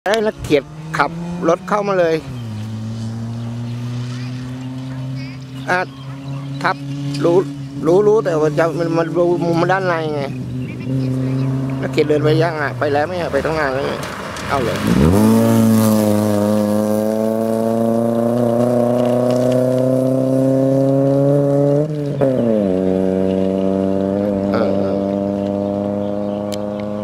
ได้นักเกียรติขับรถเข้ามาเลยทับรู้แต่ว่าจะมันดูมุมด้านในไงนักเกียรติเดินไปยังไปแล้วไม่ไปตั้งนานแล้วเอาเลย